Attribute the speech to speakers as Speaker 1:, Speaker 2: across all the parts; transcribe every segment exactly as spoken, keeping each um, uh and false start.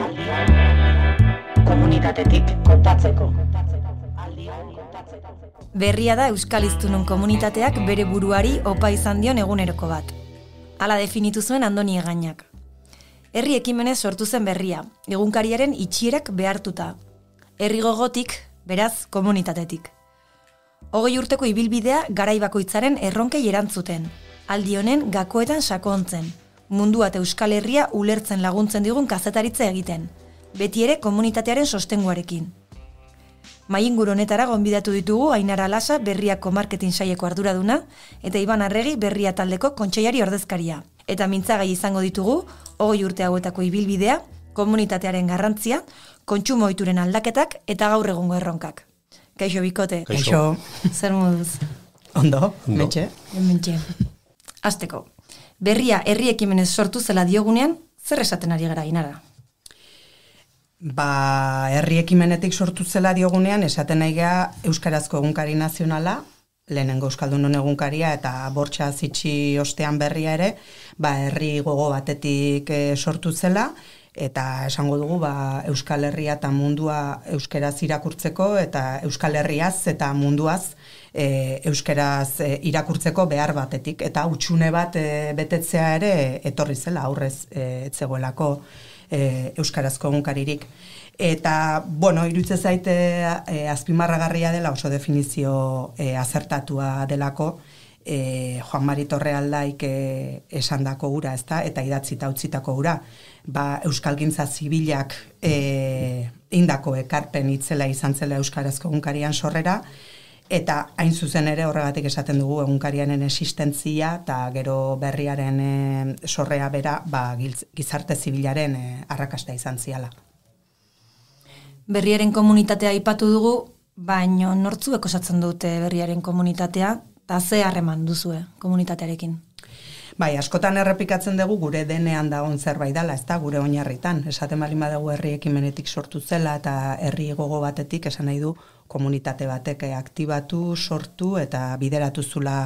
Speaker 1: Komunitatetik kontatzeko.
Speaker 2: Berria da Euskal Hiztunon komunitateak bere buruari opa izan dion eguneroko bat. Hala definitu zuen Andoni Egainak. Herri ekimenez sortu zen berria, egunkariaren itxierak behartuta. Herri gogotik, beraz, komunitatetik. Hogei urteko ibilbidea garai bakoitzaren erronkei erantzuten. Aldi honen gakoetan sakontzen. Mundua eta Euskal Herria ulertzen laguntzen digun kazetaritza egiten. Beti ere komunitatearen sostenguarekin. Mainguru honetara gonbidatu ditugu Ainara Lasa berriako marketing saileko arduraduna eta Iban Arregi berria taldeko kontseiari ordezkaria. Eta mintzagai izango ditugu, hogei urte hauetako ibilbidea, komunitatearen garrantzia, kontsumo ohituren aldaketak eta gaur egungo erronkak. Kaixo bikote.
Speaker 3: Kaixo.
Speaker 2: Zer moduz?
Speaker 3: Ondo, mentxe.
Speaker 2: Mentxe. Hasteko. Berria herri ekimenez sortu zela diogunean, zer esaten ari gara Ainara?
Speaker 3: Ba, herri ekimenetik sortu zela diogunean, esaten nahi geha Euskarazko egunkari nazionala, lehenengo Euskaldunon egunkaria eta bortxa zitsi ostean berria ere, ba, herri gogo batetik e, sortu zela, eta esango dugu ba, Euskal Herria eta mundua euskeraz irakurtzeko eta Euskal Herriaz eta munduaz e, euskeraz e, irakurtzeko behar batetik. Eta hutsune bat e, betetzea ere etorri zela, aurrez e, etzegoelako e, euskarazko egunkaririk. Eta, bueno, iruditze zaite e, azpimarragarria dela oso definizio e, azertatua delako, E, Juan Mari Torrealdaik e, esandako ura, ezta, eta idatzita utzitako ura, ba, euskalgintza zibilak e, indako ekarpen itzela izan zela euskarazko egunkarian sorrera, eta hain zuzen ere horregatik esaten dugu egunkarianen existentzia eta gero berriaren e, sorrea bera ba, gizarte zibilaren e, arrakasta izan ziala.
Speaker 2: Berriaren komunitatea aipatu dugu, baino nortzuek osatzen dute berriaren komunitatea, eta ze harreman duzue komunitatearekin?
Speaker 3: Bai, askotan errepikatzen dugu gure denean dagoen zerbait dela, ez da, gure oinarritan. Esaten baldin badugu herri ekimenetik sortu zela eta herri gogo batetik, esan nahi du komunitate batek aktibatu, sortu eta bideratu zula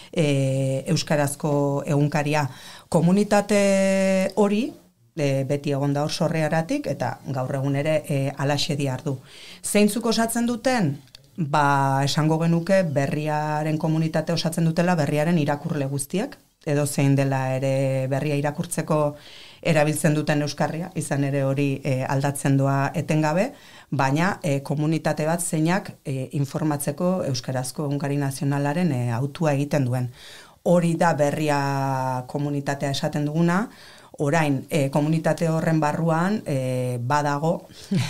Speaker 3: e, euskarazko egunkaria. Komunitate hori, e, beti egon da hor sorrearatik eta gaur egun ere e, alaxe diardu. Zeintzuk osatzen duten? Ba, esango genuke berriaren komunitate osatzen dutela berriaren irakurle guztiak, edo zein dela ere berria irakurtzeko erabiltzen duten euskarria, izan ere hori e, aldatzen doa etengabe, baina e, komunitate bat zeinak e, informatzeko euskarazko egunkari nazionalaren e, autua egiten duen. Hori da berria komunitatea esaten duguna. Orain, e, komunitate horren barruan e, badago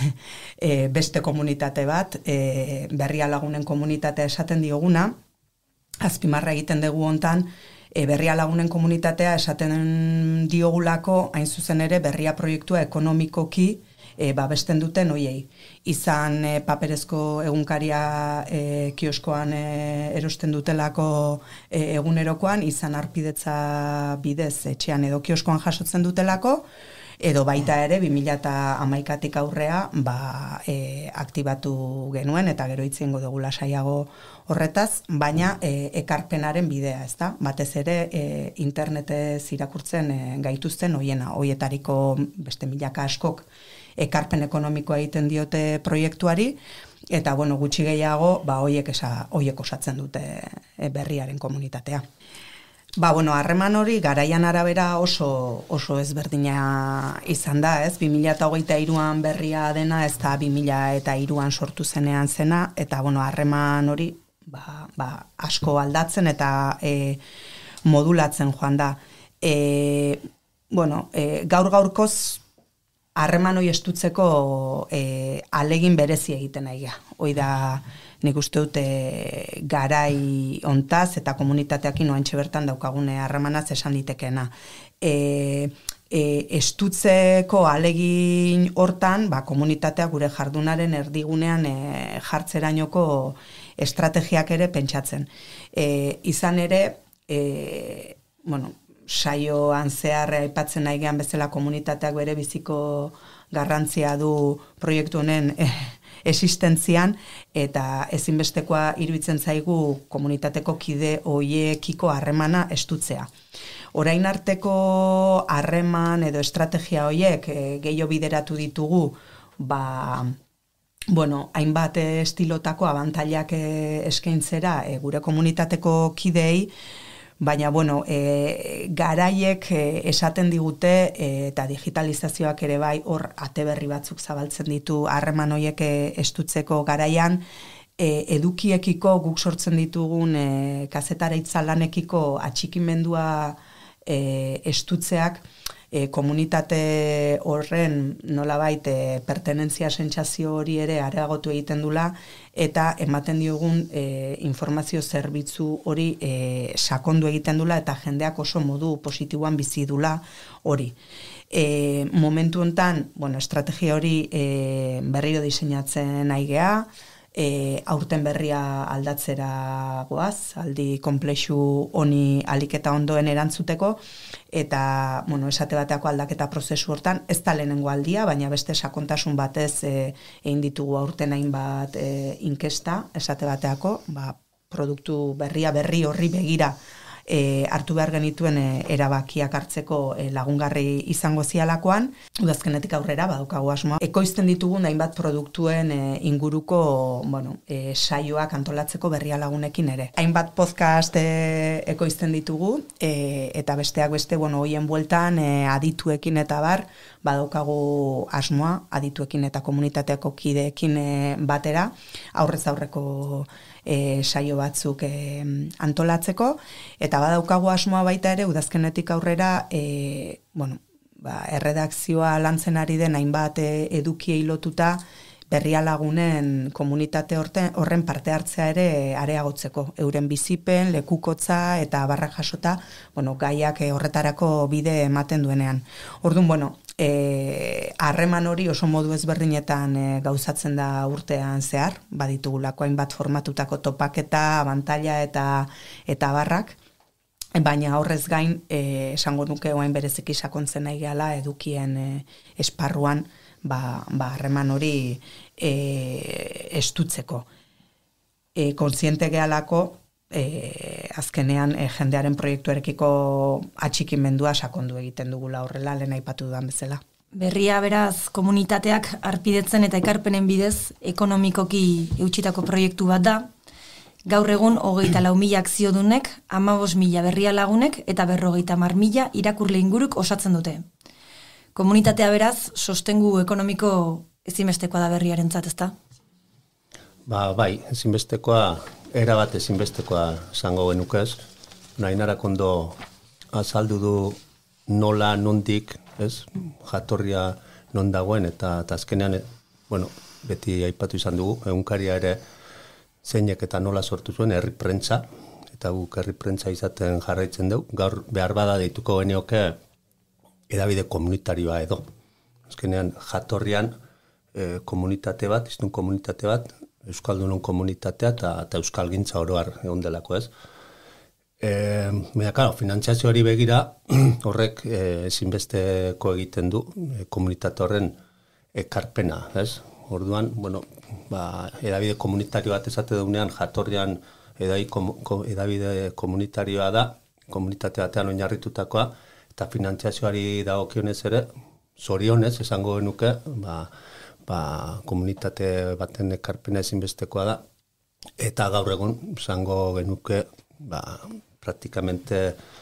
Speaker 3: e, beste komunitate bat, e, berria lagunen komunitatea esaten dioguna, azpimarra egiten dugu hontan, e, berria lagunen komunitatea esaten diogulako, hain zuzen ere, berria proiektua ekonomikoki e, babesten duten hoiei. Izan e, paperezko egunkaria e, kioskoan e, erosten dutelako e, egunerokoan, izan arpidetza bidez etxean edo kioskoan jasotzen dutelako, edo baita ere bi mila hamaikatik aurrea ba, e, aktibatu genuen eta gero itzengo dugu lasaiago horretaz, baina e, ekarpenaren bidea, ezta? Batez ere e, internetez irakurtzen e, gaituzten hoiena, hoietariko beste milaka askok ekarpen ekonomikoa egiten diote proiektuari, eta bueno, gutxi gehiago, ba, hoiek esa, hoiek osatzen dute e, berriaren komunitatea. Ba, bueno, harreman hori garaian arabera oso, oso ezberdina izan da, ez? bi mila hogeita hiruan berria dena, ez da bi mila hiruan sortu zenean zena, eta bueno, harreman hori ba, ba, asko aldatzen eta e, modulatzen joan da. E, bueno, e, gaur gaurkoz harreman hori estutzeko e, alegin berezi egiten nahi. Hoi da, nik uste dute garai ontaz eta komunitateakin oantxe bertan daukagune harremanaz esan ditekena. E, e, estutzeko alegin hortan, ba, komunitatea gure jardunaren erdigunean e, jartzerainoko estrategiak ere pentsatzen. E, izan ere, e, bueno, saioan zehar aipatzen nahi gehan bezala komunitateak bere biziko garrantzia du proiektu honen eh, existentzian, eta ezinbestekoa iruditzen zaigu komunitateko kide hoiekiko harremana estutzea. Orain arteko harreman edo estrategia hoiek e, gehiago bideratu ditugu, ba, bueno, hainbat estilotako abantailak e, eskaintzera e, gure komunitateko kideei, baina, bueno, e, garaiek e, esaten digute e, eta digitalizazioak ere bai hor ate berri batzuk zabaltzen ditu harreman hoiek e, estutzeko garaian, e, edukiekiko guk sortzen ditugun e, kazetaritza lanekiko atxikimendua e, estutzeak, E, komunitate horren nolabait e, pertenentzia sentsazio hori ere areagotu egiten dula eta ematen diogun e, informazio zerbitzu hori e, sakondu egiten dula eta jendeak oso modu positiboan bizi dula hori. E, momentu hontan, bueno, estrategia hori e, berriro diseinatzen nahi gea, E, aurten berria aldatzera goaz, aldi konplexu honi aliketa ondoen erantzuteko, eta, bueno, esate bateako aldaketa prozesu hortan, ez da lehenengo aldia, baina beste sakontasun batez e, egin ditugu aurten hainbat e, inkesta, esate bateako, ba, produktu berria berri horri begira E, hartu behar genituen e, erabakiak hartzeko e, lagungarri izango zialakoan, udazkenetik aurrera badaukagu asmoa. Ekoizten ditugun hainbat produktuen e, inguruko, bueno, e, saioak antolatzeko berria lagunekin ere. Hainbat podcast e, ekoizten ditugu e, eta besteak beste, bueno, hoien bueltan e, adituekin eta bar, badaukagu asmoa, adituekin eta komunitateako kideekin e, batera, aurrez aurreko E, saio batzuk e, antolatzeko, eta badaukagu asmoa baita ere udazkenetik aurrera e, bueno, ba, erredakzioa lantzen ari den hainbat e, edukiei lotuta berria lagunen komunitate horten, horren parte hartzea ere areagotzeko, euren bizipen, lekukotza eta barra jasota, bueno, gaiak e, horretarako bide ematen duenean. Orduan, bueno, E, harreman hori oso modu ezberdinetan e, gauzatzen da urtean zehar, baditugulako hainbat formatutako topaketa, abantaila eta eta barrak, baina horrez gain e, esango nuke orain bereziki sakontzen nahi gehala edukien e, esparruan ba ba harreman hori e, estutzeko. E, kontziente gehalako E, azkenean e, jendearen proiektuarekiko atxikimendua sakondu egiten dugula horrela, lehen aipatu dudan bezala.
Speaker 2: Berria beraz komunitateak arpidetzen eta ekarpenen bidez ekonomikoki eutxitako proiektu bat da. Gaur egun hogeita lau mila akziodunek, hamabost mila berria lagunek eta berrogeita hamar mila irakurle inguruk osatzen dute. Komunitatea beraz sostengu ekonomiko ezinbestekoa da berriarentzat, ezta?
Speaker 4: Ba, bai, ezinbestekoa era bat ezinbestekoa esango genukez. Nainarak ondo azaldu du nola, nondik, ez? Jatorria non dagoen eta azkenean, bueno, beti aipatu izan dugu, egunkaria ere zeinek eta nola sortu zuen herri prentza, eta guk herri prentza izaten jarraitzen dugu. Gaur behar bada deituko genioke edabide komunitarioa edo. Azkenean jatorrian e, komunitate bat, iztun komunitate bat, Euskaldunon komunitatea eta, eta Euskalgintza oroar egon delako, ez. E, Baina, claro, finantziazio hori begira, horrek e, ezinbesteko egiten du e, komunitate horren ekarpena, ez. Orduan, bueno, ba, edabide komunitario bat esate dugunean jatorrian edai, kom, edabide komunitarioa da, komunitate batean oinarritutakoa, eta finantziazioari dagokionez ere, zorionez, esango genuke, ba, ba, komunitate baten ekarpena ezinbestekoa da, eta gaur egun zango genuke ba, praktikamente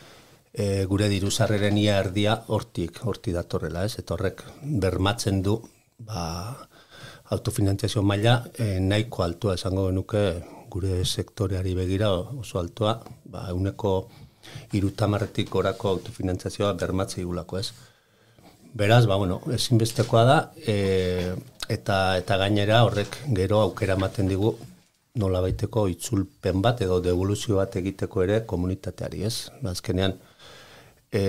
Speaker 4: e, gure diruzarreren ia erdia hortik, hortik datorrela, ez? Eta horrek bermatzen du ba, autofinantziazio maila e, nahiko altua esango genuke gure sektoreari begira oso altua, ba, euneko irutamarretik orako autofinantziazioa bermatzei gulako, ez? Beraz, ba, bueno, ezinbestekoa da, e, eta, eta gainera horrek gero aukera ematen digu nola baiteko itzulpen bat edo devoluzio bat egiteko ere komunitateari, ez? Azkenean, e,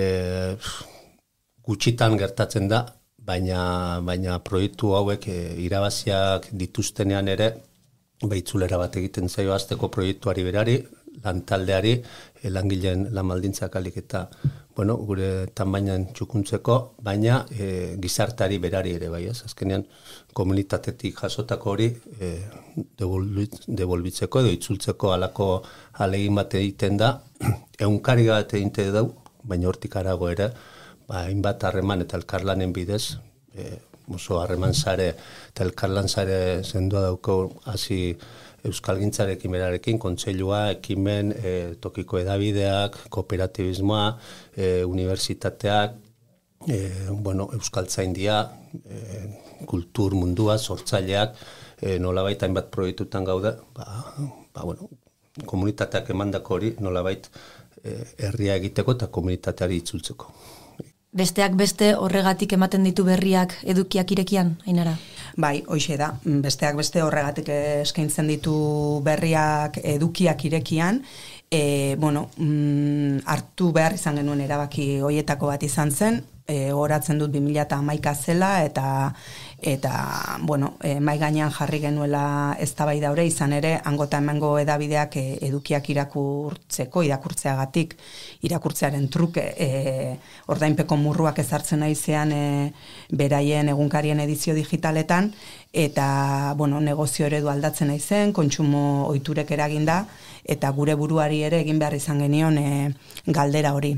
Speaker 4: gutxitan gertatzen da, baina, baina proiektu hauek e, irabaziak dituztenean ere, behitzulera bat egiten zaio azteko proiektuari berari, lantaldeari, e, langileen lanbaldintzak alik eta bueno, gure tamainan txukuntzeko, baina e, gizartari berari ere bai, ez? Azkenean komunitatetik jasotako hori e, devolbitzeko edo itzultzeko alako alegin bat egiten da, egunkari bat egiten dau, baina hortik arago ere, ba, hainbat harreman eta elkarlanen bidez, e, oso harreman sare eta elkarlan sare sendua dauko hasi euskalgintzarekin berarekin, kontseilua, ekimen, e, tokiko edabideak, kooperatibismoa, e, unibertsitateak, e, bueno, euskaltzaindia, e, kultur mundua, sortzaileak, e, nolabait hainbat proiektutan gaude, ba, ba, bueno, komunitateak emandako hori nolabait e, herria egiteko eta komunitateari itzultzeko.
Speaker 2: Besteak beste horregatik ematen ditu berriak edukiak irekian, Ainara?
Speaker 3: Bai, hoixe da. Besteak beste horregatik eskaintzen ditu berriak edukiak irekian. E, bueno, mm, hartu behar izan genuen erabaki hoietako bat izan zen, e, horatzen dut bi mila hamaika zela eta eta bueno, e, mai gainean jarri genuela eztabaida hori izan ere hangota hemengo edabideak e, edukiak irakurtzeko, irakurtzeagatik, irakurtzearen truke, e, ordainpeko murruak ezartzen naizean e, beraien egunkarien edizio digitaletan eta bueno, negozio eredu aldatzen naizen, kontsumo ohiturek eraginda eta gure buruari ere egin behar izan genion e, galdera hori.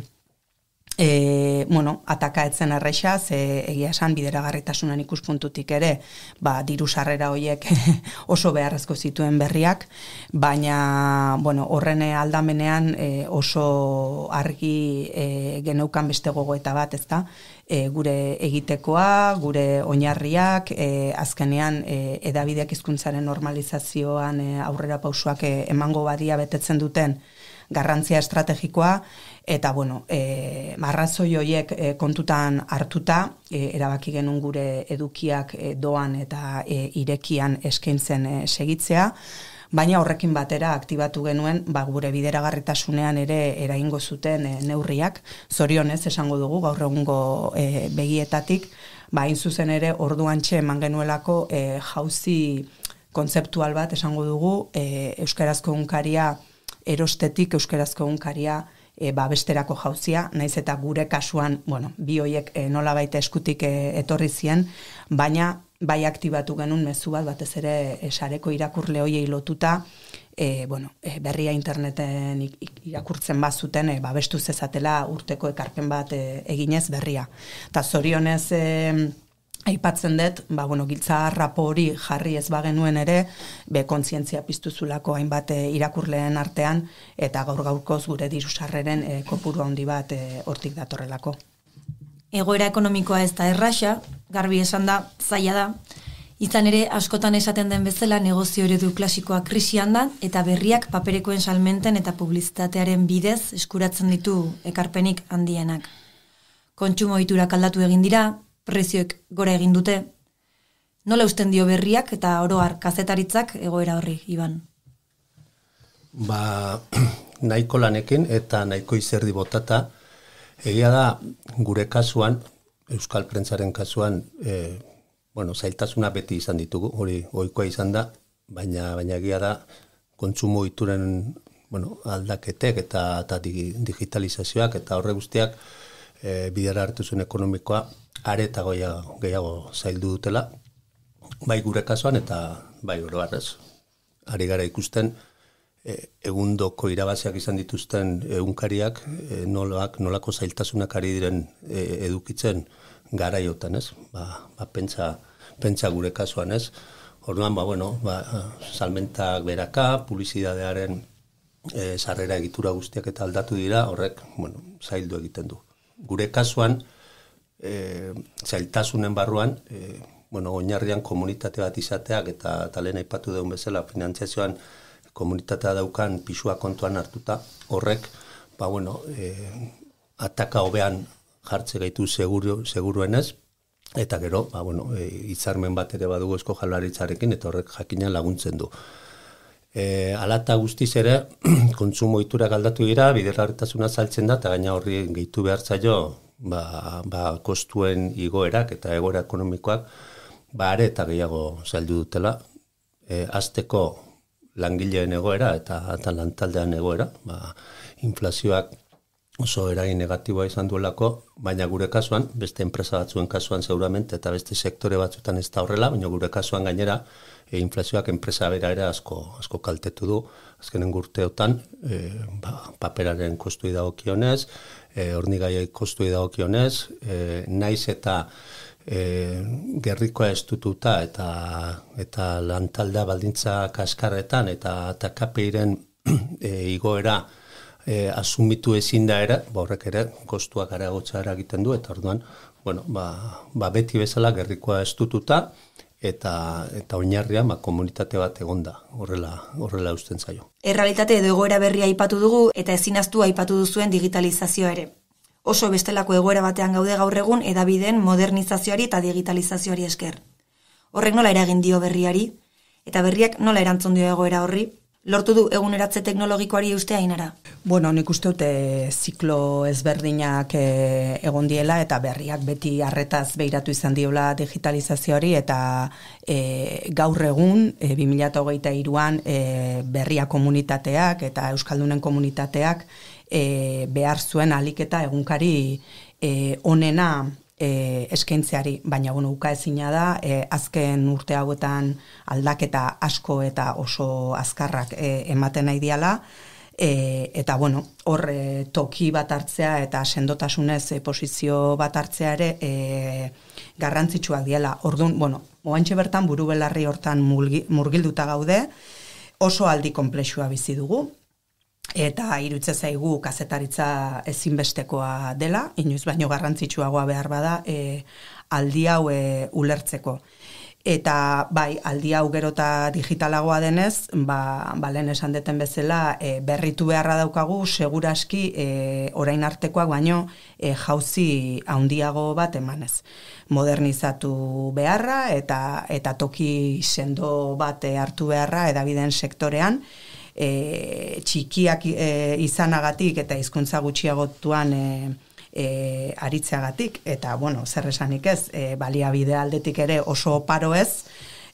Speaker 3: E, bueno, ataka etzen erraixa, ze egia esan bideragarritasunan ikuspuntutik ere, ba, diru sarrera horiek oso beharrezko zituen berriak, baina, bueno, horren aldamenean e, oso argi e, geneukan beste gogoeta bat, ezta? E, gure egitekoa, gure oinarriak, e, azkenean e, edabideak hizkuntzaren normalizazioan e, aurrera pausuak e, emango badia betetzen duten garrantzia estrategikoa, eta bueno, e, marrazoi horiek e, kontutan hartuta, e, erabaki genuen gure edukiak e, doan eta e, irekian eskaintzen e, segitzea, baina horrekin batera aktibatu genuen ba, gure bideragarritasunean ere eraingo zuten e, neurriak, zorionez esango dugu gaur egungo e, begietatik, ba, hain zuzen ere orduantxe eman genuelako e, jauzi kontzeptual bat esango dugu, e, euskarazko egunkaria erostetik euskarazko egunkaria e, ba, besterako jauzia, naiz eta gure kasuan, bueno, bi hoiek e, nola baita eskutik e, etorri zien, baina bai aktibatu genuen mezu bat, batez ere e, sareko irakurle hoiei lotuta, e, bueno, e, berria interneten irakurtzen bazuten, e, ba, bestu zezatela urteko ekarpen bat e, eginez berria. Eta zorionez e, aipatzen dut, ba, bueno, giltza rapo hori jarri ez bagenuen ere, be kontzientzia piztuzulako hainbat e, irakurleen artean, eta gaur gaurkoz gure diru sarreren e, kopuru handi bat e, hortik datorrelako.
Speaker 2: Egoera ekonomikoa ez da erraxa, garbi esan da, zaila da, izan ere askotan esaten den bezala negozio eredu klasikoa krisian da, eta berriak paperekoen salmenten eta publizitatearen bidez eskuratzen ditu ekarpenik handienak. Kontsumo ohiturak aldatu egin dira, prezioek gora egin dute. Nola usten dio berriak eta oro har kazetaritzak egoera horri, Iban?
Speaker 4: Ba, nahiko lanekin eta nahiko izerdi botata, egia da gure kasuan, euskal prentzaren kasuan, e, bueno, zailtasuna beti izan ditugu, hori ohikoa izan da, baina baina egia da kontsumo ohituren, bueno, aldaketek eta, eta digitalizazioak eta horre guztiak e, bidera hartu zuen ekonomikoa are eta gehiago, gehiago zaildu dutela, bai gure kasuan eta bai oro harrez. Ari gara ikusten, e, egundoko irabaziak izan dituzten egunkariak, e, nolak, nolako zailtasunak ari diren e, edukitzen garaiotan, ez? Ba, ba pentsa, pentsa gure kasuan, ez? Orduan, ba, bueno, ba, salmentak beraka, publizidadearen e, sarrera egitura guztiak eta aldatu dira, horrek, bueno, zaildu egiten du. Gure kasuan, E, zailtasunen barruan, e, bueno, oinarrian komunitate bat izateak eta talen aipatu deun bezala finantziazioan komunitatea daukan pisua kontuan hartuta, horrek, ba, bueno, e, ataka hobean jartze gaitu seguru, seguruenez, eta gero, ba, bueno, e, hitzarmen bat ere badugu Eusko Jaurlaritzarekin eta horrek jakina laguntzen du. E, alata guztiz ere, kontsumo ohiturak aldatu dira, bideragarritasuna saltzen da, eta gaina horri gehitu behar zaio, Ba, ba, kostuen igoerak eta egoera ekonomikoak ba, are eta gehiago zaildu dutela. E, azteko langileen egoera eta, eta lantaldean egoera, ba, inflazioak oso eragin negatiboa izan duelako, baina gure kasuan, beste enpresa batzuen kasuan seguramente, eta beste sektore batzuetan ez da horrela, baina gure kasuan gainera, e, inflazioak enpresa bera ere asko, asko kaltetu du, azkenen urteotan, e, ba, paperaren kostui dagokionez, e, hornigaiei kostui dagokionez, e, naiz eta e, gerrikoa estututa eta, eta lantaldea baldintza kaskarretan eta, eta K P I-ren e, igoera E, asumitu ezin da ere, ba horrek ere kostuak areagotzea eragiten du, eta orduan, bueno, ba, ba beti bezala gerrikoa estututa, eta eta oinarria ba, komunitate bat egonda, horrela, horrela usten zaio.
Speaker 2: Errealitate edo egoera berria aipatu dugu, eta ezinaztu aipatu duzuen digitalizazioa ere. Oso bestelako egoera batean gaude gaur egun edabideen modernizazioari eta digitalizazioari esker. Horrek nola eragin dio berriari, eta berriak nola erantzun dio egoera horri? Lortu du eguneratze teknologikoari eustea Ainara?
Speaker 3: Bueno, nik uste dute ziklo ezberdinak e, egon diela eta berriak beti arretaz behiratu izan diola digitalizazioari eta e, gaur egun e, bi mila hogeita hiruan e, berria komunitateak eta euskaldunen komunitateak e, behar zuen ahalik eta egunkari e, onena E, eskaintzeari, baina bueno, uka ezina da, e, azken urte hauetan aldaketa asko eta oso azkarrak e, ematen nahi diala, e, eta bueno, hor e, toki bat hartzea eta sendotasunez e, posizio bat hartzea ere e, garrantzitsuak diela. Orduan, bueno, moantxe bertan buru belarri hortan murgilduta gaude, oso aldi konplexua bizi dugu, eta irutze zaigu kazetaritza ezinbestekoa dela, inoiz baino garrantzitsuagoa behar bada e, aldi hau e, ulertzeko. Eta bai, aldi hau gero eta digitalagoa denez, ba, ba lehen esan deten bezala, e, berritu beharra daukagu, seguraski e, orain artekoak baino e, jauzi handiago bat emanez. Modernizatu beharra eta, eta toki sendo bat hartu beharra edabideen sektorean, E, txikiak e, izanagatik eta hizkuntza gutxiagotuan e, e, aritzeagatik eta bueno, zer esanik ez, e, baliabide aldetik ere oso paro ez,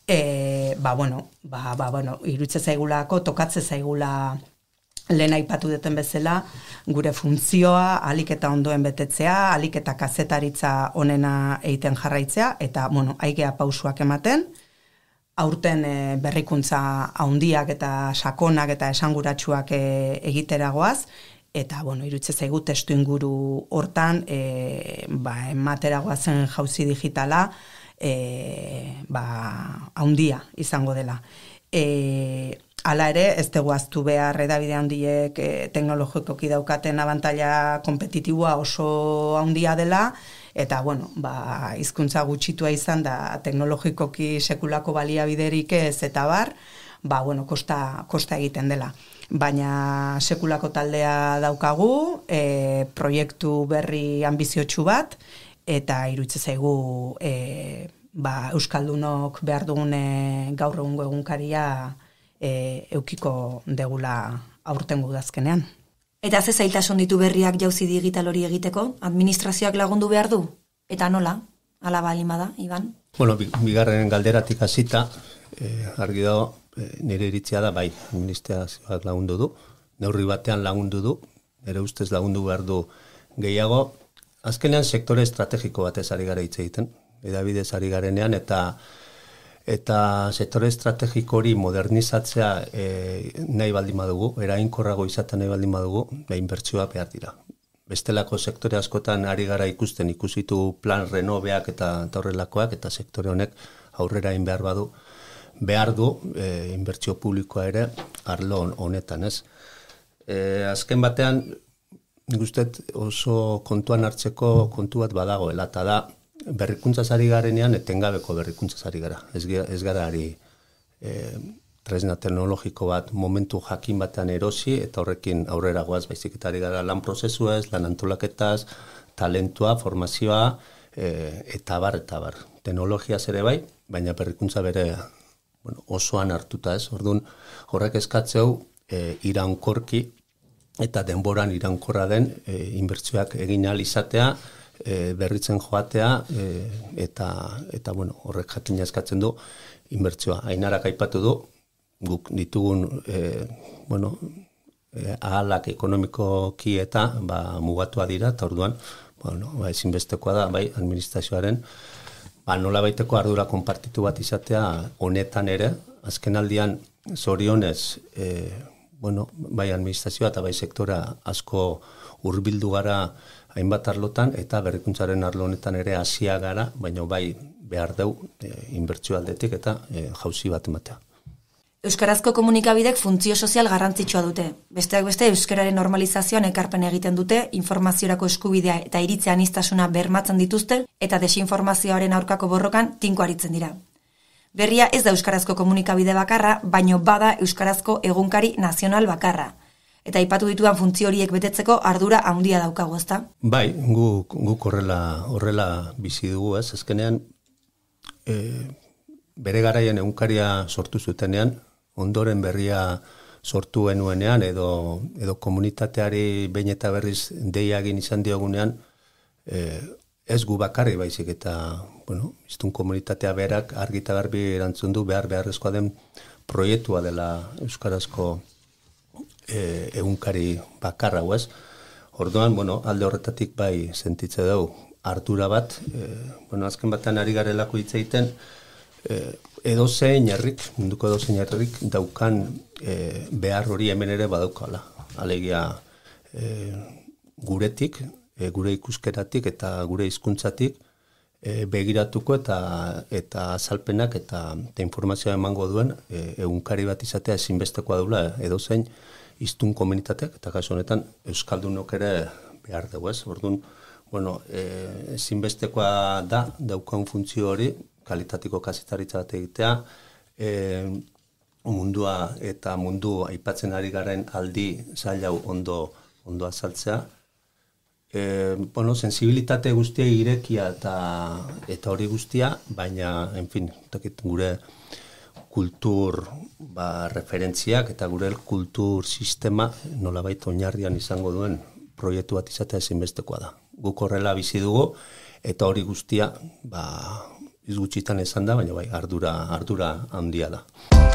Speaker 3: e, ba bueno, ba, ba bueno, irutze zaigulako, tokatze zaigula lehen aipatu duten bezala, gure funtzioa ahalik eta ondoen betetzea, ahalik eta kazetaritza onena egiten jarraitzea, eta bueno, aigea pausuak ematen, aurten e, berrikuntza handiak eta sakonak eta esanguratsuak e, egiteragoaz, eta bueno, irutze zaigu testu inguru hortan e, ba, emateragoazen jauzi digitala e, ba, handia izango dela. E, hala ere, ez dugu aztu behar edabide handiek e, teknologikoki daukaten abantaila kompetitiboa oso handia dela, eta, bueno, ba, hizkuntza gutxitua izan da teknologikoki sekulako baliabiderik ez eta bar, ba, bueno, kosta, kosta egiten dela. Baina sekulako taldea daukagu, e, proiektu berri ambiziotsu bat, eta iruditzen zaigu e, ba, Euskaldunok behar dugune gaur egungo egunkaria e, eukiko degula aurten gudazkenean.
Speaker 2: Eta ze zailtasun ditu berriak jauzi digital hori egiteko? Administrazioak lagundu behar du? Eta nola? Hala balima da, Iban?
Speaker 4: Bueno, bigarren galderatik hasita, eh, argi dago, eh, nire iritzia da, bai, administrazioak lagundu du, neurri batean lagundu du, nire ustez lagundu behar du gehiago. Azkenean sektore estrategiko batez ari gara hitz egiten, edabidez ari garenean, eta eta sektore estrategiko hori modernizatzea e, nahi baldin badugu, eraginkorrago izaten nahi baldin badugu, da inbertsioa behar dira. Bestelako sektore askotan ari gara ikusten, ikusitu plan renoveak eta horrelakoak, eta sektore honek aurrera egin behar badu, behar du e, inbertsio publikoa ere arlo honetan, ez? E, azken batean, guztet oso kontuan hartzeko kontu bat badagoela, eta da, berrikuntzaz ari garenean etengabeko berrikuntzaz ari gara. Ez, ez gara ari e, tresna teknologiko bat momentu jakin batean erosi eta horrekin aurrera goaz, baizik eta ari gara lan prozesuez, lan antolaketaz, talentua, formazioa, e, eta bar, eta bar. Teknologiaz ere bai, baina berrikuntza bere bueno, osoan hartuta ez. Orduan horrek eskatzeu e, iraunkorki eta denboran iraunkorra den e, inbertsioak egin ahal izatea, E, berritzen joatea e, eta, eta bueno, horrek jakina eskatzen du inbertsioa. Ainarak aipatu du, guk ditugun e, bueno, e, ahalak ekonomikoki eta ba, mugatua dira, eta orduan bueno, ba, ezinbestekoa da, bai, administrazioaren ba, nola baiteko ardura konpartitu bat izatea honetan ere, azken aldian zorionez, e, bueno, bai administrazioa eta bai sektora asko hurbildu gara hainbat arlotan, eta berrikuntzaren arlo honetan ere hasia gara, baina bai behar deu e, inbertsio aldetik eta e, jauzi bat ematea.
Speaker 2: Euskarazko komunikabidek funtzio sozial garrantzitsua dute. Besteak beste, euskararen normalizazioan ekarpen egiten dute, informaziorako eskubidea eta iritze aniztasuna bermatzen dituzte, eta desinformazioaren aurkako borrokan tinko aritzen dira. Berria ez da euskarazko komunikabide bakarra, baino bada euskarazko egunkari nazional bakarra. Eta aipatu dituan funtzio horiek betetzeko ardura handia daukagu, ezta?
Speaker 4: Bai, guk guk horrela horrela bizi dugu, ez? Azkenean e, bere garaian egunkaria sortu zutenean, ondoren berria sortu genuenean edo edo komunitateari behin eta berriz deia egin izan diogunean, e, ez gu bakarri baizik eta, bueno, iztun komunitatea berak argi eta garbi erantzun du behar beharrezkoa den proiektua dela euskarazko E, egunkari bakarra, ez? Orduan, bueno, alde horretatik bai sentitze dugu ardura bat, e, bueno, azken batean ari garelako hitz egiten, e, edozein herrik, munduko edozein herrik daukan e, behar hori hemen ere badaukala. Alegia e, guretik, e, gure ikuskeratik eta gure hizkuntzatik e, begiratuko eta eta azalpenak eta, eta informazioa emango duen e, egunkari bat izatea ezinbestekoa dula edozein iztun komunitateak, eta kasu honetan euskaldunok ere behar dugu, ez? Orduan, bueno, e, ezinbestekoa da, daukan funtzio hori, kalitatiko kazetaritza bat egitea, e, mundua eta mundu aipatzen ari garen aldi zail hau ondo, ondo azaltzea. E, bueno, sensibilitate guztia irekia eta, eta hori guztia, baina, en fin, gure kultur ba, referentziak eta gure kultur sistema nolabait oinarrian izango duen proiektu bat izatea ezinbestekoa da. Guk horrela bizi dugu eta hori guztia ba, izgutxitan esan da, baina bai, ardura, ardura handia da.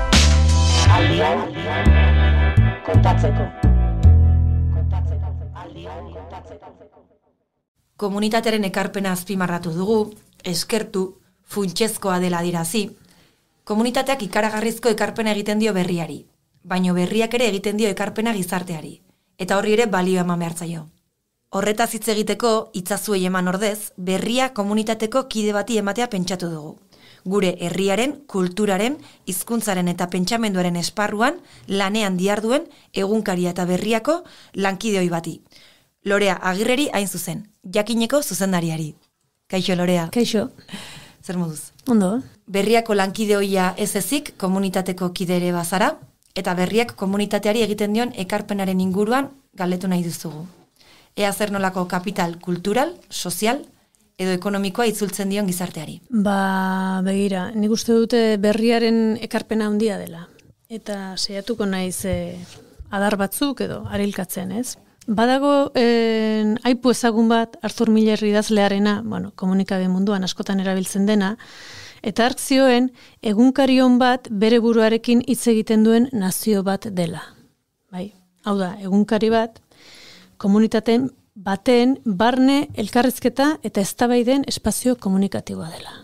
Speaker 1: Aldian, kontatzeko. Kontatzeko. Aldian, kontatzeko.
Speaker 2: Komunitatearen ekarpena azpimarratu dugu, eskertu, funtsezkoa dela dirazi. Komunitateak ikaragarrizko ekarpena egiten dio berriari, baino berriak ere egiten dio ekarpena gizarteari, eta horri ere balio eman behartzaio. Horretaz hitz egiteko, itzazuei eman ordez, berria komunitateko kide bati ematea pentsatu dugu. Gure herriaren, kulturaren, hizkuntzaren eta pentsamenduaren esparruan lanean diharduen egunkaria eta berriako lankideoi bati. Lorea Agirreri hain zuzen, jakineko zuzendariari. Kaixo, Lorea.
Speaker 5: Kaixo.
Speaker 2: Zer moduz?
Speaker 5: Ondo.
Speaker 2: Berriako lankideoia ez ezik komunitateko kide ere bazara, eta berriak komunitateari egiten dion ekarpenaren inguruan galdetu nahi duzugu. Ea zer nolako kapital kultural, sozial edo ekonomikoa itzultzen dion gizarteari.
Speaker 5: Ba, begira, nik uste dute berriaren ekarpena handia dela. Eta saiatuko naiz e, adar batzuk edo arilkatzen, ez? Badago eh, aipu ezagun bat Arthur Miller idazlearena, bueno, komunikabe munduan askotan erabiltzen dena, eta hark zioen egunkarion bat bere buruarekin hitz egiten duen nazio bat dela. Bai, hau da, egunkari bat komunitateen baten barne elkarrizketa eta eztabaiden espazio komunikatiboa dela.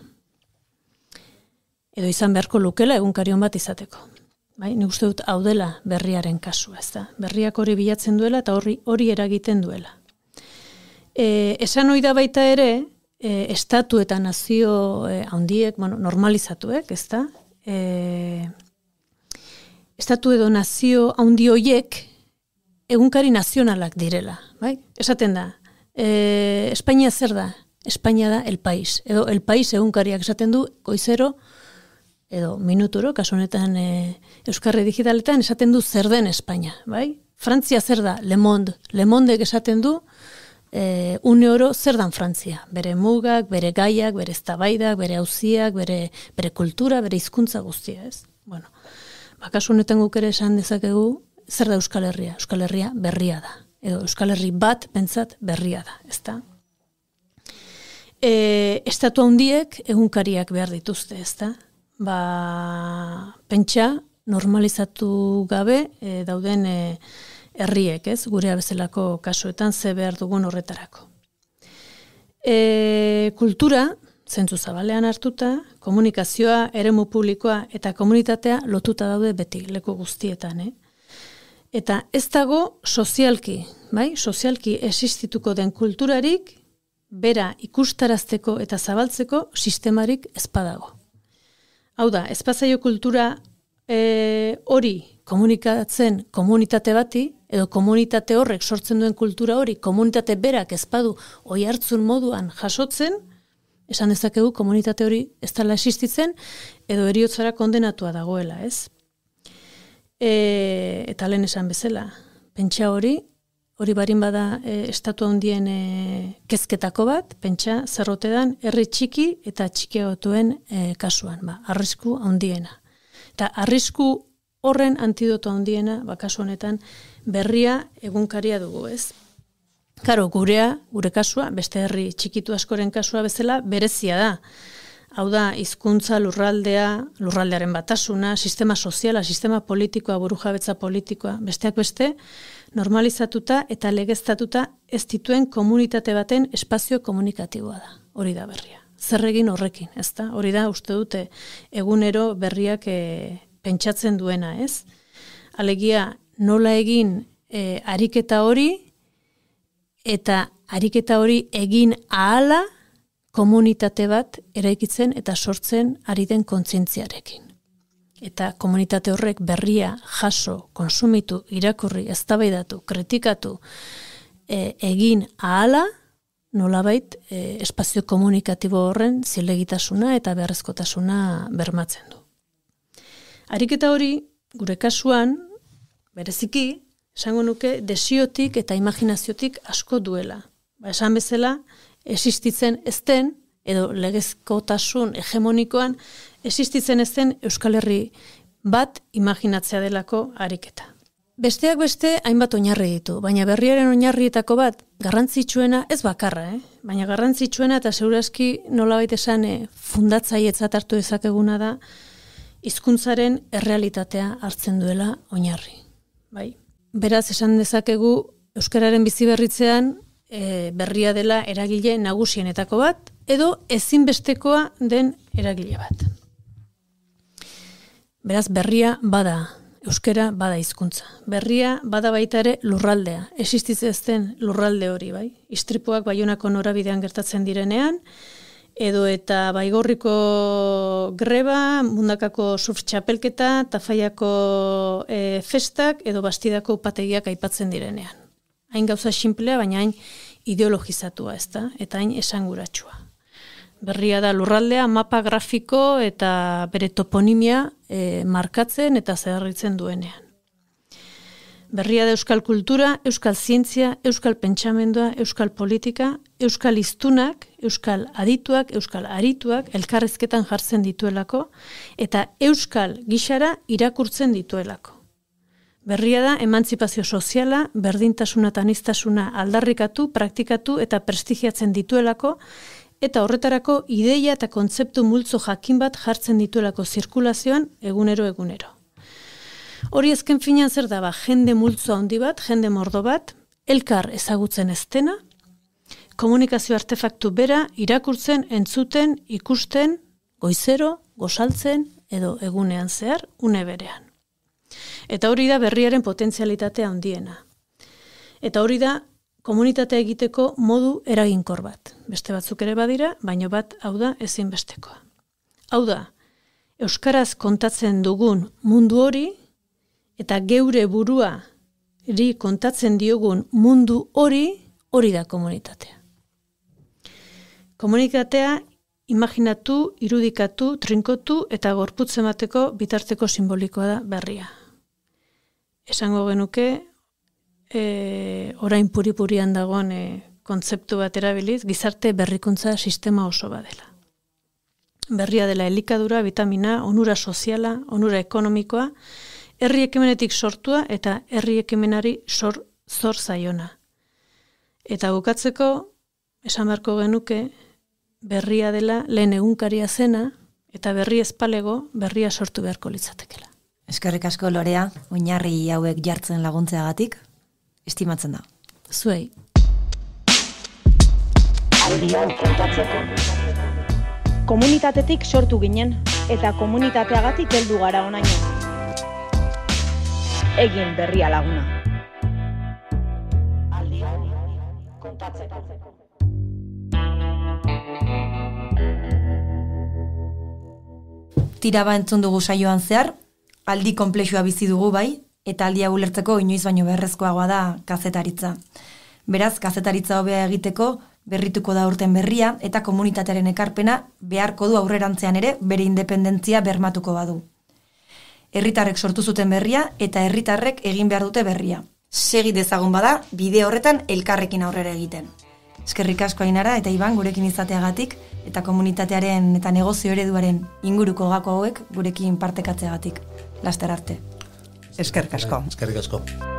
Speaker 5: Edo izan beharko lukela egunkarion bat izateko. Bai, nik uste dut hau dela berriaren kasua, ez da. Berriak hori bilatzen duela eta hori hori eragiten duela. E, esan ohi da baita ere, e, estatu eta nazio e, handiek, bueno, normalizatuek, ez da. E, estatu edo nazio handi hoiek egunkari nazionalak direla, bai? Esaten da, e, Espainia zer da? Espainia da el país, edo el país egunkariak esaten du goizero, edo minuturo, kasu honetan e, Euskarri digitaletan esaten du zer den Espainia, bai? Frantzia zer da? Le Monde. Le Mondek esaten du e, une oro zer dan Frantzia. Bere mugak, bere gaiak, bere eztabaidak, bere auziak, bere, bere kultura, bere hizkuntza guztia, ez? Bueno, ba, kasu honetan guk ere esan dezakegu zer da Euskal Herria? Euskal Herria berria da. Edo Euskal Herri bat pentsat berria da, ezta? E, estatu handiek egunkariak behar dituzte, ezta? Ba, pentsa, normalizatu gabe e, dauden e, herriek, ez, gure bezalako kasuetan ze behar dugun horretarako. E, kultura, zentzu zabalean hartuta, komunikazioa, eremu publikoa eta komunitatea lotuta daude beti, leku guztietan, eh? Eta ez dago sozialki, bai? Sozialki existituko den kulturarik, bera ikustarazteko eta zabaltzeko sistemarik ez badago. Hau da, ez bazaio kultura e, hori komunikatzen komunitate bati, edo komunitate horrek sortzen duen kultura hori, komunitate berak ez badu oi hartzun moduan jasotzen, esan dezakegu komunitate hori ez dela existitzen, edo heriotzara kondenatua dagoela, ez? E, eta lehen esan bezala, pentsa hori, hori barin bada e, estatu handien e, kezketako bat, pentsa zerrote dan herri txiki eta txikiagotuen e, kasuan, ba, arrisku handiena. Eta arrisku horren antidoto handiena, ba, kasu honetan, berria egunkaria dugu, ez? Karo, gurea, gure kasua, beste herri txikitu askoren kasua bezala, berezia da. Hau da, hizkuntza, lurraldea, lurraldearen batasuna, sistema soziala, sistema politikoa, burujabetza politikoa, besteak beste, normalizatuta eta legeztatuta ez dituen komunitate baten espazio komunikatiboa da. Hori da berria. Zer egin horrekin, ez da? Hori da, uste dute, egunero berriak e, pentsatzen duena, ez? Alegia, nola egin e, ariketa hori, eta ariketa hori egin ahala komunitate bat eraikitzen eta sortzen ari den kontzientziarekin. Eta komunitate horrek berria jaso, konsumitu, irakurri, eztabaidatu, kritikatu, e, egin ahala, nolabait e, espazio komunikatibo horren zilegitasuna eta beharrezkotasuna bermatzen du. Ariketa hori, gure kasuan, bereziki, esango nuke, desiotik eta imaginaziotik asko duela. Ba, esan bezala, existitzen ez den, edo legezkotasun hegemonikoan, existitzen ez den Euskal Herri bat imaginatzea delako ariketa. Besteak beste, hainbat oinarri ditu, baina berriaren oinarrietako bat, garrantzitsuena, ez bakarra, eh? baina garrantzitsuena eta segurazki nolabait esan eh, fundatzailetzat hartu dezakeguna da, hizkuntzaren errealitatea hartzen duela oinarri. Bai? Beraz, esan dezakegu, euskararen bizi berritzean, E, berria dela eragile nagusienetako bat, edo ezinbestekoa den eragile bat. Beraz, berria bada, euskara bada hizkuntza. Berria bada baita ere lurraldea, existitzen ez den lurralde hori, bai? Istripuak Baionako norabidean gertatzen direnean, edo eta Baigorriko greba, Mundakako surf txapelketa, Tafaiako e, festak, edo Bastidako upategiak aipatzen direnean. Hain gauza simplea, baina hain ideologizatua, ez da, eta hain esanguratsua. Berria da lurraldea, mapa grafiko eta bere toponimia e, markatzen eta zeharritzen duenean. Berria da euskal kultura, euskal zientzia, euskal pentsamendua, euskal politika, euskal hiztunak, euskal adituak, euskal arituak elkarrezketan jartzen dituelako, eta euskal gixara irakurtzen dituelako. Berria da emantzipazio soziala, berdintasuna eta aniztasuna aldarrikatu, praktikatu eta prestigiatzen dituelako, eta horretarako ideia eta kontzeptu multzo jakin bat jartzen dituelako zirkulazioan egunero-egunero. Hori ezken finean zer da, ba, jende multzo handi bat, jende mordo bat, elkar ezagutzen ez dena, komunikazio artefaktu bera irakurtzen, entzuten, ikusten, goizero, gozaltzen edo egunean zehar, une berean. Eta hori da berriaren potentzialitatea handiena. Eta hori da komunitatea egiteko modu eraginkor bat. Beste batzuk ere badira, baino bat hau da ezinbestekoa. Hau da, euskaraz kontatzen dugun mundu hori, eta geure buruari kontatzen diogun mundu hori, hori da komunitatea. Komunitatea imaginatu, irudikatu, trinkotu eta gorputz emateko bitarteko simbolikoa da berria. Esango genuke, e, orain puri-purian dagoen e, kontzeptu bat erabiliz, gizarte berrikuntza sistema oso badela. Berria dela elikadura, vitamina, onura soziala, onura ekonomikoa, herri ekimenetik sortua eta herri ekimenari sor, zor zaiona. Eta bukatzeko, esan beharko genuke, berria dela lehen egunkaria zena, eta berri espalego berria sortu beharko litzatekela.
Speaker 2: Eskerrik asko Lorea, oinarri hauek jartzen laguntzeagatik, estimatzen da.
Speaker 5: Zuei.
Speaker 1: Aldian kontatzeko.
Speaker 6: Komunitatetik sortu ginen, eta komunitateagatik heldu gara honaino. Egin berria laguna.
Speaker 1: Aldian kontatzeko.
Speaker 2: Tiraba entzun dugu saioan zehar, aldi konplexua bizi dugu bai, eta aldia ulertzeko inoiz baino beharrezkoagoa da kazetaritza. Beraz, kazetaritza hobea egiteko berrituko da urten berria eta komunitatearen ekarpena beharko du aurrerantzean ere bere independentzia bermatuko badu. Herritarrek sortu zuten berria eta herritarrek egin behar dute berria. Segi dezagun bada, bide horretan elkarrekin aurrera egiten. Eskerrik asko Ainara eta Iban gurekin izateagatik eta komunitatearen eta negozio ereduaren inguruko gako hauek gurekin partekatzeagatik. Laster arte.
Speaker 3: Eskerrik asko.
Speaker 4: Eskerrik asko.